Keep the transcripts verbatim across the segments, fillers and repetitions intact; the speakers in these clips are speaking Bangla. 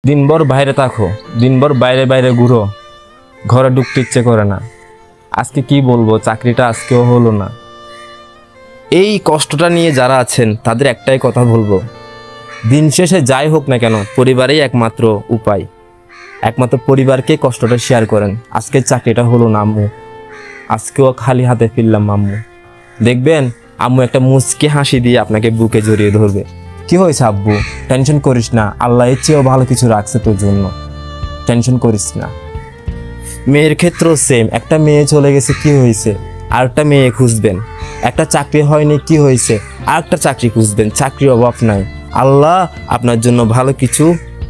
দিনভর বাইরে থাকো, দিনভর বাইরে বাইরে ঘুরো, ঘরে ঢুকতে ইচ্ছে করে না। আজকে কি বলবো, চাকরিটা আজকেও হলো না। এই কষ্টটা নিয়ে যারা আছেন তাদের একটাই কথা বলবো, দিন শেষে যাই হোক না কেন পরিবারেই একমাত্র উপায়, একমাত্র পরিবারকে কষ্টটা শেয়ার করেন। আজকে চাকরিটা হলো না আম্মু, আজকেও খালি হাতে ফিরলাম আম্মু। দেখবেন আম্মু একটা মুচকি হাসি দিয়ে আপনাকে বুকে জড়িয়ে ধরবে। কি হয়েছে আব্বু, টেনশন করিস না, আল্লাহ এর চেয়েও ভালো কিছু রাখছে তোর জন্য, টেনশন করিস না। মেয়ের ক্ষেত্রেও সেম, একটা মেয়ে চলে গেছে কি হয়েছে, আর একটা মেয়ে খুঁজবেন। একটা চাকরি হয়নি কি হয়েছে, আর একটা চাকরি খুঁজবেন। চাকরির অভাব নাই, আল্লাহ আপনার জন্য ভালো কিছু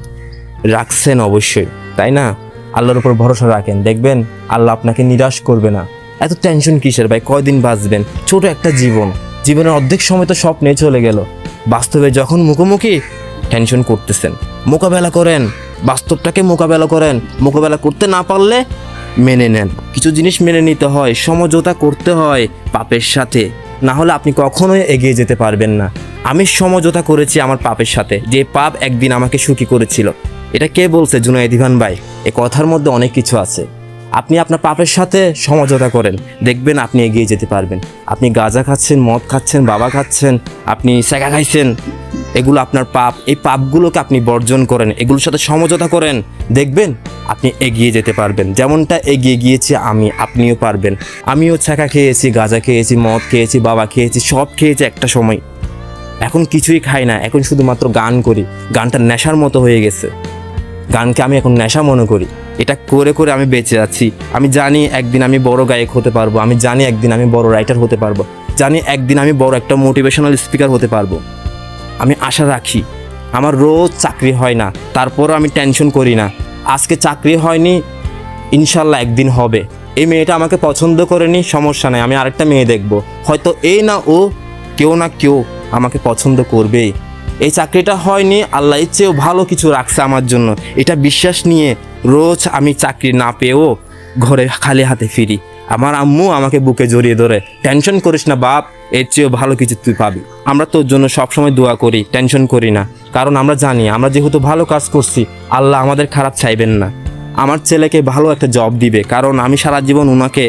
রাখছেন অবশ্যই, তাই না? আল্লাহর উপর ভরসা রাখেন, দেখবেন আল্লাহ আপনাকে নিরাশ করবে না। এত টেনশন কিসের ভাই, কয়দিন বাঁচবেন, ছোট একটা জীবন, জীবনের অর্ধেক সময় তো স্বপ্নে চলে গেল। বাস্তবে যখন মুখোমুখি টেনশন করতেছেন, মোকাবেলা করেন, বাস্তবটাকে মোকাবেলা করেন। মোকাবেলা করতে না পারলে মেনে নেন, কিছু জিনিস মেনে নিতে হয়, সমঝোতা করতে হয় পাপের সাথে, না হলে আপনি কখনোই এগিয়ে যেতে পারবেন না। আমি সমঝোতা করেছি আমার পাপের সাথে, যে পাপ একদিন আমাকে সুখী করেছিল। এটা কে বলছে? জুনায়েদ ইভান ভাই। এই কথার মধ্যে অনেক কিছু আছে। আপনি আপনার পাপের সাথে সমঝোতা করেন, দেখবেন আপনি এগিয়ে যেতে পারবেন। আপনি গাঁজা খাচ্ছেন, মদ খাচ্ছেন, বাবা খাচ্ছেন, আপনি সেকা খাইছেন, এগুলো আপনার পাপ। এই পাপগুলোকে আপনি বর্জন করেন, এগুলোর সাথে সমঝোতা করেন, দেখবেন আপনি এগিয়ে যেতে পারবেন। যেমনটা এগিয়ে গিয়েছি আমি, আপনিও পারবেন। আমিও ছেঁকা খেয়েছি, গাঁজা খেয়েছি, মদ খেয়েছি, বাবা খেয়েছি, সব খেয়েছি একটা সময়। এখন কিছুই খাই না, এখন শুধুমাত্র গান করি। গানটা নেশার মতো হয়ে গেছে, গানকে আমি এখন নেশা মনে করি। এটা করে করে আমি বেঁচে আছি। আমি জানি একদিন আমি বড় গায়ক হতে পারবো, আমি জানি একদিন আমি বড় রাইটার হতে পারবো, জানি একদিন আমি বড় একটা মোটিভেশনাল স্পিকার হতে পারবো। আমি আশা রাখি। আমার রোজ চাকরি হয় না, তারপরও আমি টেনশন করি না। আজকে চাকরি হয়নি, ইনশাল্লাহ একদিন হবে। এই মেয়েটা আমাকে পছন্দ করেনি, সমস্যা নেই, আমি আরেকটা মেয়ে দেখব। হয়তো এই না ও, কেউ না কেউ আমাকে পছন্দ করবেই। এই চাকরিটা হয়নি, আল্লাহ এর চেয়েও ভালো কিছু রাখছে আমার জন্য, এটা বিশ্বাস নিয়ে রোজ আমি চাকরি না পেয়েও ঘরে খালি হাতে ফিরি। আমার আম্মু আমাকে বুকে জড়িয়ে ধরে, টেনশন করিস না বাপ, এর চেয়েও ভালো কিছু তুই পাবি। আমরা তোর জন্য সবসময় দোয়া করি, টেনশন করি না, কারণ আমরা জানি আমরা যেহেতু ভালো কাজ করছি, আল্লাহ আমাদের খারাপ চাইবেন না। আমার ছেলেকে ভালো একটা জব দিবে, কারণ আমি সারা জীবন ওনাকে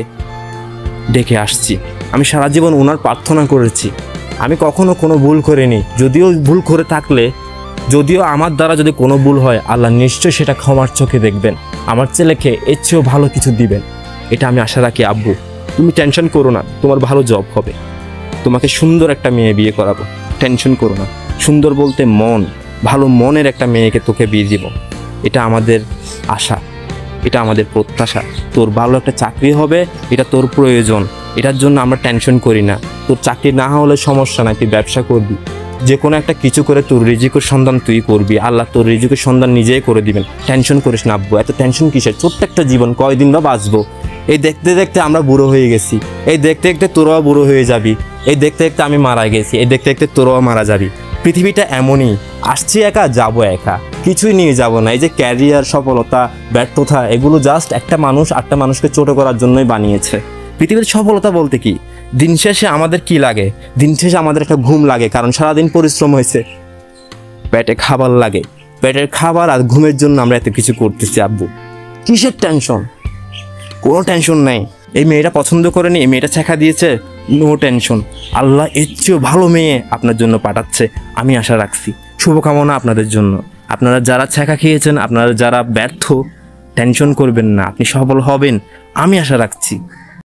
ডেকে আসছি, আমি সারা জীবন ওনার প্রার্থনা করেছি। আমি কখনো কোনো ভুল করিনি, যদিও ভুল করে থাকলে, যদিও আমার দ্বারা যদি কোনো ভুল হয়, আল্লাহ নিশ্চয়ই সেটা ক্ষমার চোখে দেখবেন, আমার ছেলেকে এর চেয়েও ভালো কিছু দিবেন, এটা আমি আশা রাখি। আব্বু তুমি টেনশন করো না, তোমার ভালো জব হবে, তোমাকে সুন্দর একটা মেয়ে বিয়ে করাবো, টেনশন করো না। সুন্দর বলতে মন, ভালো মনের একটা মেয়েকে তোকে বিয়ে দিব, এটা আমাদের আশা, এটা আমাদের প্রত্যাশা। তোর ভালো একটা চাকরি হবে, এটা তোর প্রয়োজন, এটার জন্য আমরা টেনশন করি না। তোর চাকরি না হলে সমস্যা নাই, তুই ব্যবসা করবি, যে কোনো একটা কিছু করে তোর রিজিকের সন্ধান তুই করবি, আল্লাহ তোর রিজিকের সন্ধান নিজেই করে দিবেন। টেনশন করিস না আব্বু, এত টেনশন কিসের? ছোট্ট একটা জীবন, কয়দিন বা বাঁচবো। এই দেখতে দেখতে আমরা বুড়ো হয়ে গেছি, এই দেখতে দেখতে তোরাও বুড়ো হয়ে যাবি, এই দেখতে দেখতে আমি মারা গেছি, এই দেখতে দেখতে তোরাও মারা যাবি। পৃথিবীটা এমনই, আসছি একা, যাবো একা, কিছুই নিয়ে যাব না। এই যে ক্যারিয়ার, সফলতা, ব্যর্থতা, এগুলো জাস্ট একটা মানুষ আটটা মানুষকে ছোট করার জন্যই বানিয়েছে। পৃথিবীর সফলতা বলতে কি? দিন শেষে আমাদের কি লাগে? দিন শেষে আমাদের একটা ঘুম লাগে, কারণ সারাদিন পরিশ্রম হয়েছে, পেটে খাবার লাগে, পেটের খাবার আর ঘুমের জন্য আমরা এত কিছু করতেছি। আব্বু কিসের টেনশন? কোনো টেনশন নাই। এই মেয়েটা পছন্দ করেনি, এই মেয়েটা ছেঁকা দিয়েছে, নো টেনশন। আল্লাহ এর চেয়েও ভালো মেয়ে আপনার জন্য পাঠাচ্ছে, আমি আশা রাখছি। শুভকামনা আপনাদের জন্য। আপনারা যারা ছেঁকা খেয়েছেন, আপনারা যারা ব্যর্থ, টেনশন করবেন না, আপনি সফল হবেন, আমি আশা রাখছি।